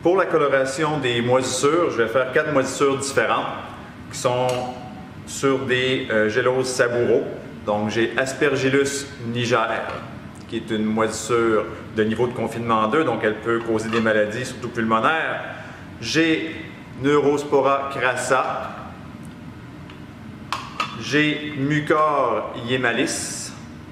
Pour la coloration des moisissures, je vais faire 4 moisissures différentes qui sont sur des géloses Saburo. Donc j'ai Aspergillus niger, qui est une moisissure de niveau de confinement 2, donc elle peut causer des maladies, surtout pulmonaires. J'ai Neurospora crassa. J'ai Mucor yemalis.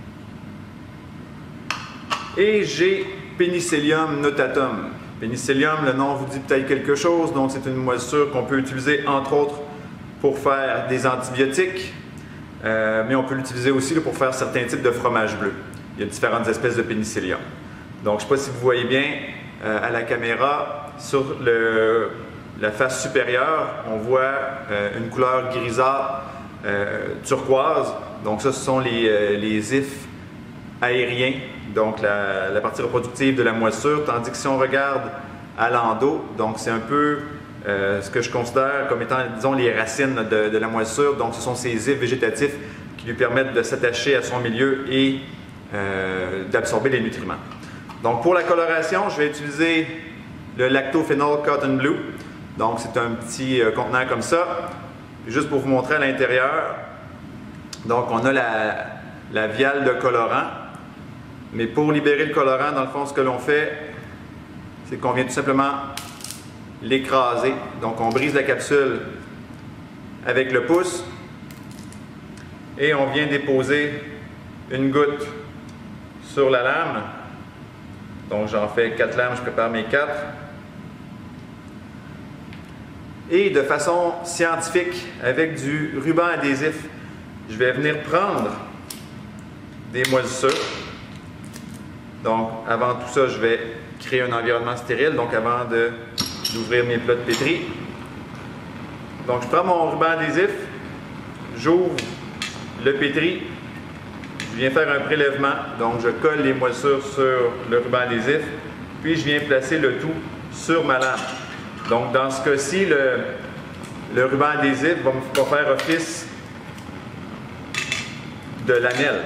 Et j'ai Penicillium notatum. Penicillium, le nom vous dit peut-être quelque chose, donc c'est une moisissure qu'on peut utiliser entre autres pour faire des antibiotiques, mais on peut l'utiliser aussi pour faire certains types de fromages bleus. Il y a différentes espèces de pénicillium. Donc je ne sais pas si vous voyez bien à la caméra, sur la face supérieure, on voit une couleur grisâtre turquoise. Donc ça, ce sont les ifs aériens, donc la partie reproductive de la moisissure, tandis que si on regarde à l'endo, donc c'est un peu ce que je considère comme étant, disons, les racines de la moisissure. Donc ce sont ces ifs végétatifs qui lui permettent de s'attacher à son milieu et d'absorber les nutriments. Donc pour la coloration, je vais utiliser le Lactophenol Cotton Blue. Donc c'est un petit contenant comme ça. Juste pour vous montrer à l'intérieur, donc on a la viale de colorant. Mais pour libérer le colorant, dans le fond, ce que l'on fait, c'est qu'on vient tout simplement l'écraser. Donc on brise la capsule avec le pouce et on vient déposer une goutte sur la lame. Donc j'en fais 4 lames, je prépare mes 4. Et de façon scientifique, avec du ruban adhésif, je vais venir prendre des moisissures. Donc avant tout ça, je vais créer un environnement stérile, donc avant d'ouvrir mes plats de pétri. Donc je prends mon ruban adhésif, j'ouvre le pétri, je viens faire un prélèvement, donc je colle les moisissures sur le ruban adhésif, puis je viens placer le tout sur ma lame. Donc dans ce cas-ci, le ruban adhésif va faire office de lamelle.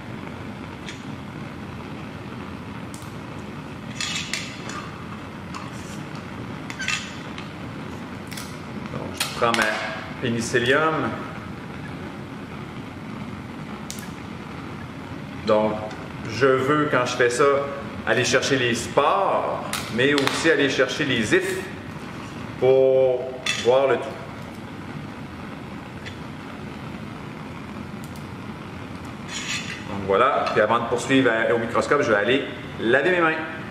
Donc je prends ma pénicillium. Donc je veux, quand je fais ça, aller chercher les spores, mais aussi aller chercher les ifs pour voir le tout. Donc voilà, puis avant de poursuivre au microscope, je vais aller laver mes mains.